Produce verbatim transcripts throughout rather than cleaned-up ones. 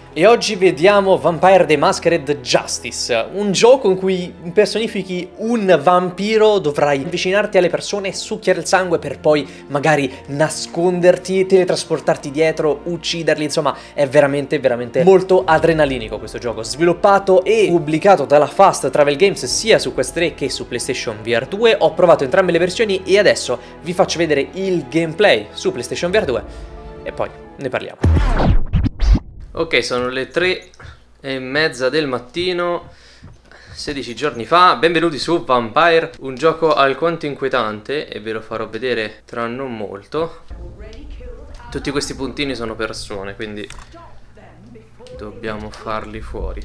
E oggi vediamo Vampire the Masquerade Justice, un gioco in cui impersonifichi un vampiro, dovrai avvicinarti alle persone, succhiare il sangue per poi magari nasconderti, teletrasportarti dietro, ucciderli, insomma è veramente veramente molto adrenalinico questo gioco, sviluppato e pubblicato dalla Fast Travel Games sia su Quest tre che su PlayStation V R due. Ho provato entrambe le versioni e adesso vi faccio vedere il gameplay su PlayStation V R due e poi ne parliamo. Ok, sono le tre e mezza del mattino, sedici giorni fa. Benvenuti su Vampire, un gioco alquanto inquietante e ve lo farò vedere tra non molto. Tutti questi puntini sono persone, quindi dobbiamo farli fuori.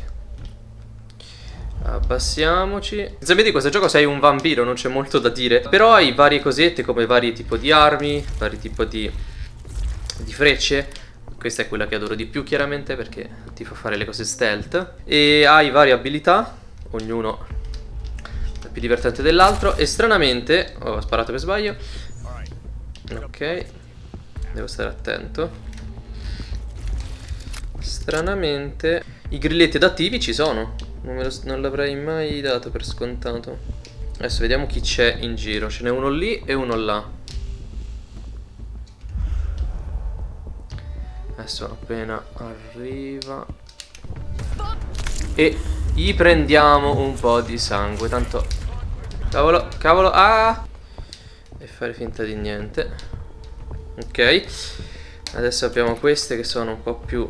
Abbassiamoci. Sapete, di questo gioco sei un vampiro, non c'è molto da dire, però hai varie cosette come vari tipi di armi, vari tipi di, di frecce. Questa è quella che adoro di più chiaramente perché ti fa fare le cose stealth. E hai varie abilità, ognuno è più divertente dell'altro. E stranamente, oh, ho sparato per sbaglio. Ok, devo stare attento. Stranamente i grilletti adattivi ci sono. Non, non l'avrei mai dato per scontato. Adesso vediamo chi c'è in giro. Ce n'è uno lì e uno là. Adesso appena arriva e gli prendiamo un po' di sangue. Tanto cavolo, cavolo, ah! E fare finta di niente. Ok, adesso abbiamo queste che sono un po' più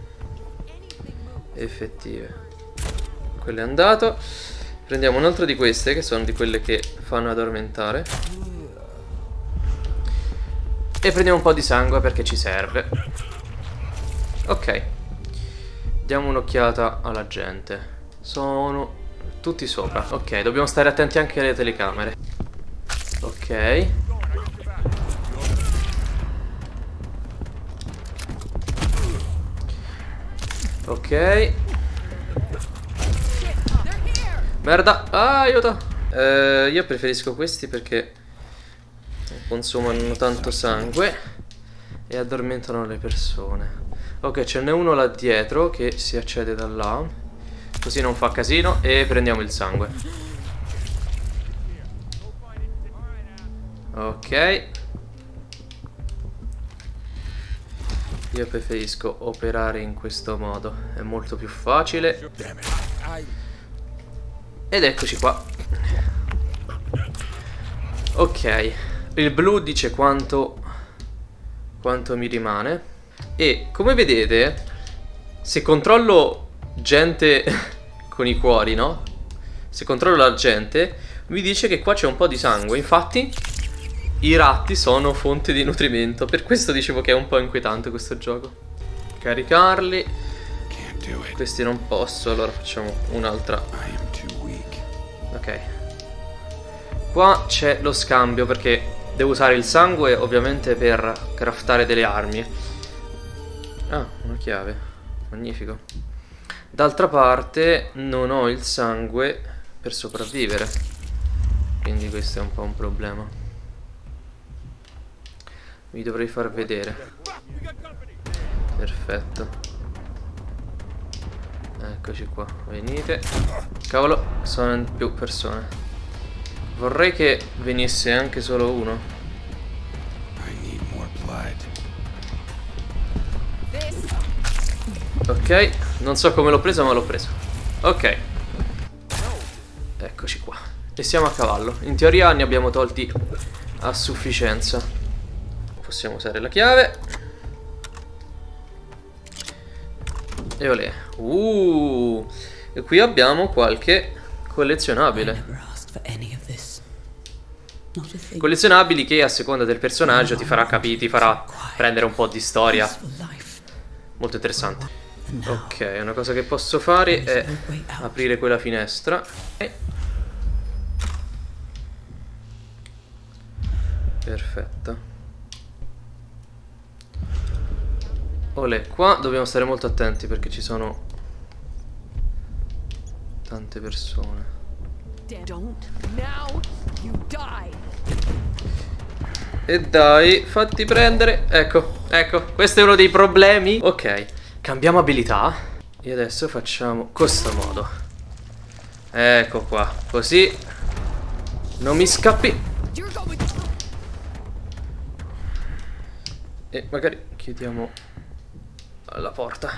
effettive. Quello è andato. Prendiamo un altro di queste che sono di quelle che fanno addormentare. E prendiamo un po' di sangue perché ci serve. Ok, diamo un'occhiata alla gente. Sono tutti sopra. Ok, dobbiamo stare attenti anche alle telecamere. Ok. Ok. Merda. Ah, aiuto. eh, Io preferisco questi perché consumano tanto sangue e addormentano le persone. Ok, ce n'è uno là dietro che si accede da là, così non fa casino. E prendiamo il sangue. Ok. Io preferisco operare in questo modo, è molto più facile. Ed eccoci qua. Ok, il blu dice quanto Quanto mi rimane. E come vedete, se controllo gente con i cuori, no? Se controllo la gente, mi dice che qua c'è un po' di sangue. Infatti i ratti sono fonte di nutrimento. Per questo dicevo che è un po' inquietante questo gioco. Caricarli. Questi non posso, allora facciamo un'altra. Ok. Qua c'è lo scambio perché devo usare il sangue ovviamente per craftare delle armi. Ah, una chiave. Magnifico. D'altra parte non ho il sangue per sopravvivere, quindi questo è un po' un problema. Vi dovrei far vedere. Perfetto. Eccoci qua. Venite. Cavolo, sono più persone. Vorrei che venisse anche solo uno. Ok, non so come l'ho preso ma l'ho preso. Ok. Eccoci qua. E siamo a cavallo. In teoria ne abbiamo tolti a sufficienza. Possiamo usare la chiave. E olè. Uh, e qui abbiamo qualche collezionabile. Collezionabili che a seconda del personaggio ti farà capire, ti farà prendere un po' di storia. Molto interessante. Ok, una cosa che posso fare è aprire quella finestra. Perfetta. Olè, qua dobbiamo stare molto attenti perché ci sono tante persone. E dai, fatti prendere. Ecco, ecco, questo è uno dei problemi. Ok, Cambiamo abilità. E adesso facciamo questo modo. Ecco qua. Così non mi scappi. E magari chiudiamo la porta.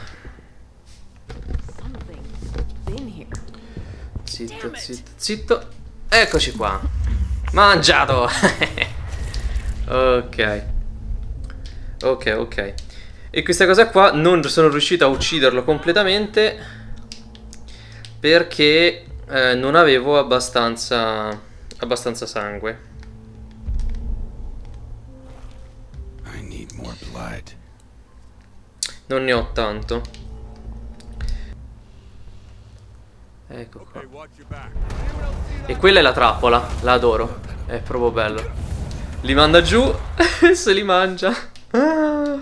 Zitto, zitto, zitto. Eccoci qua. Mangiato. Ok. Ok, ok. E questa cosa qua non sono riuscito a ucciderlo completamente perché eh, non avevo abbastanza abbastanza sangue. Non ne ho tanto. Ecco qua. E quella è la trappola, la adoro. È proprio bello. Li manda giù e se li mangia. Ah,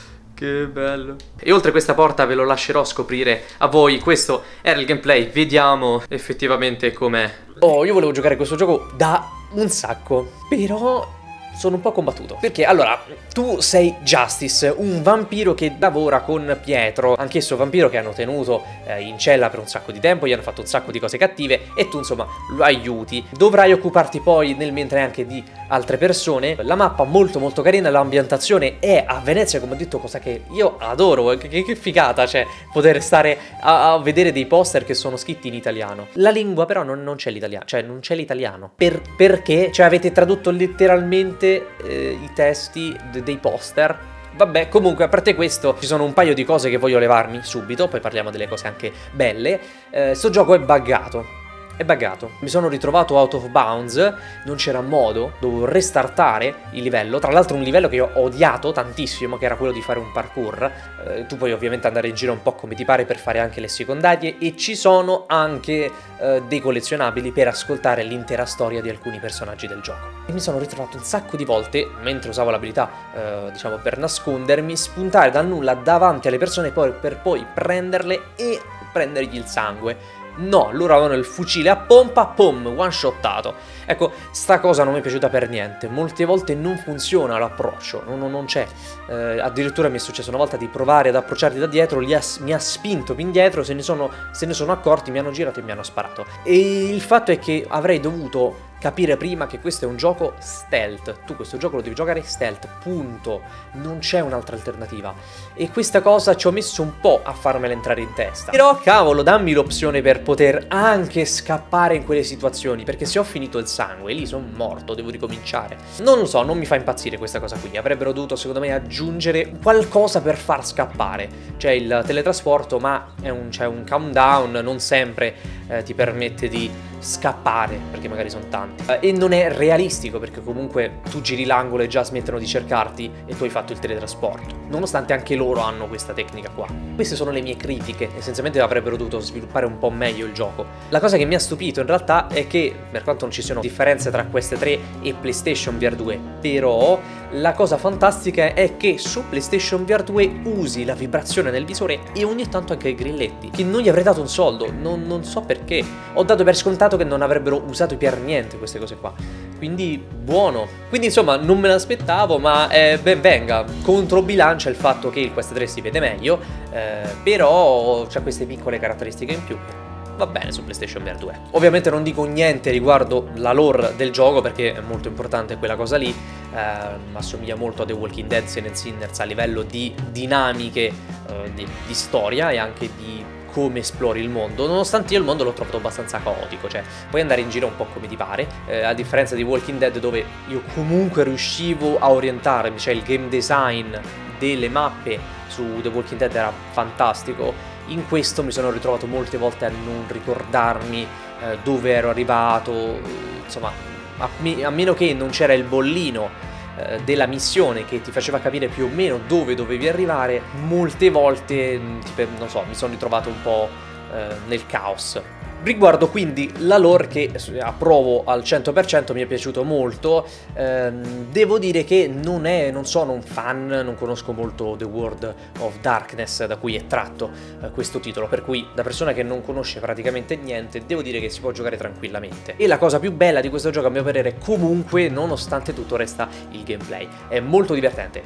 che bello. E oltre questa porta ve lo lascerò scoprire a voi. Questo era il gameplay. Vediamo effettivamente com'è. Oh, io volevo giocare questo gioco da un sacco, però sono un po' combattuto. Perché allora, tu sei Justice, un vampiro che lavora con Pietro, anch'esso vampiro che hanno tenuto eh, in cella per un sacco di tempo, gli hanno fatto un sacco di cose cattive e tu insomma lo aiuti. Dovrai occuparti poi nel mentre anche di altre persone. La mappa molto molto carina, l'ambientazione è a Venezia, come ho detto, cosa che io adoro, che, che, che figata, cioè poter stare a, a vedere dei poster che sono scritti in italiano. La lingua però non, non c'è l'italiano, cioè non c'è l'italiano. Per, perché? Cioè avete tradotto letteralmente eh, i testi de dei poster. Vabbè, comunque a parte questo ci sono un paio di cose che voglio levarmi subito, poi parliamo delle cose anche belle. Eh, sto gioco è buggato. È buggato. Mi sono ritrovato out of bounds, non c'era modo, dovevo restartare il livello. Tra l'altro un livello che io ho odiato tantissimo, che era quello di fare un parkour. Eh, tu puoi ovviamente andare in giro un po' come ti pare per fare anche le secondarie e ci sono anche eh, dei collezionabili per ascoltare l'intera storia di alcuni personaggi del gioco. E mi sono ritrovato un sacco di volte, mentre usavo l'abilità, eh, diciamo, per nascondermi, spuntare dal nulla davanti alle persone poi, per poi prenderle e prendergli il sangue. No, loro avevano il fucile a pompa, pom, one shottato. Ecco, sta cosa non mi è piaciuta per niente. Molte volte non funziona l'approccio, non, non c'è. Eh, addirittura mi è successo una volta di provare ad approcciarli da dietro, li ha, mi ha spinto più indietro, se ne, sono, se ne sono accorti, mi hanno girato e mi hanno sparato. E il fatto è che avrei dovuto capire prima che questo è un gioco stealth. Tu questo gioco lo devi giocare stealth, punto. Non c'è un'altra alternativa. E questa cosa ci ho messo un po' a farmela entrare in testa. Però cavolo, dammi l'opzione per poter anche scappare in quelle situazioni, perché se ho finito il sangue, lì sono morto, devo ricominciare. Non lo so, non mi fa impazzire questa cosa qui. Avrebbero dovuto secondo me aggiungere qualcosa per far scappare. C'è il teletrasporto, ma c'è un, un countdown, non sempre eh, ti permette di scappare, perché magari sono tanti, eh, e non è realistico perché comunque tu giri l'angolo e già smettono di cercarti e tu hai fatto il teletrasporto, nonostante anche loro hanno questa tecnica qua. Queste sono le mie critiche, essenzialmente avrebbero dovuto sviluppare un po' meglio il gioco. La cosa che mi ha stupito in realtà è che, per quanto non ci siano differenze tra queste tre e PlayStation V R due, però la cosa fantastica è che su PlayStation V R due usi la vibrazione nel visore e ogni tanto anche i grilletti, che non gli avrei dato un soldo, non, non so perché. Ho dato per scontato che non avrebbero usato per niente queste cose qua, quindi buono. Quindi insomma non me l'aspettavo, ma eh, ben venga. Controbilancia il fatto che il Quest tre si vede meglio, eh, però c'ha queste piccole caratteristiche in più. Va bene su PlayStation V R due. Ovviamente non dico niente riguardo la lore del gioco perché è molto importante quella cosa lì, eh, assomiglia molto a The Walking Dead Silent Sinners a livello di dinamiche, eh, di, di storia e anche di come esplori il mondo, nonostante io il mondo l'ho trovato abbastanza caotico, cioè puoi andare in giro un po' come ti pare, eh, a differenza di Walking Dead dove io comunque riuscivo a orientarmi, cioè il game design delle mappe su The Walking Dead era fantastico. In questo mi sono ritrovato molte volte a non ricordarmi eh, dove ero arrivato, insomma, a, me a meno che non c'era il bollino della missione che ti faceva capire più o meno dove dovevi arrivare, molte volte tipo, non so, mi sono ritrovato un po' eh, nel caos. Riguardo quindi la lore, che approvo al cento per cento, mi è piaciuto molto. ehm, devo dire che non, è, non sono un fan, non conosco molto The World of Darkness da cui è tratto eh, questo titolo, per cui da persona che non conosce praticamente niente devo dire che si può giocare tranquillamente. E la cosa più bella di questo gioco a mio parere comunque, nonostante tutto, resta il gameplay. È molto divertente.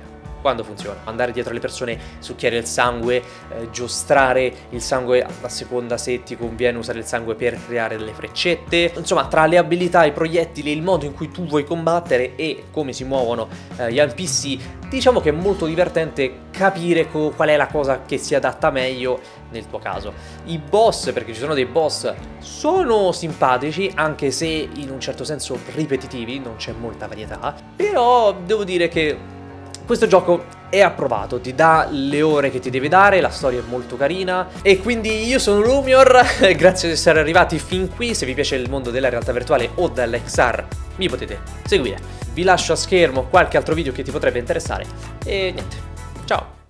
quando funziona. Andare dietro le persone, succhiare il sangue, eh, giostrare il sangue a seconda se ti conviene usare il sangue per creare delle freccette. Insomma, tra le abilità, i proiettili, il modo in cui tu vuoi combattere e come si muovono eh, gli N P C, diciamo che è molto divertente capire qual è la cosa che si adatta meglio nel tuo caso. I boss, perché ci sono dei boss, sono simpatici, anche se in un certo senso ripetitivi, non c'è molta varietà, però devo dire che questo gioco è approvato, ti dà le ore che ti deve dare, la storia è molto carina e quindi io sono Lumior, grazie di essere arrivati fin qui. Se vi piace il mondo della realtà virtuale o dell'X R mi potete seguire. Vi lascio a schermo qualche altro video che ti potrebbe interessare e niente, ciao!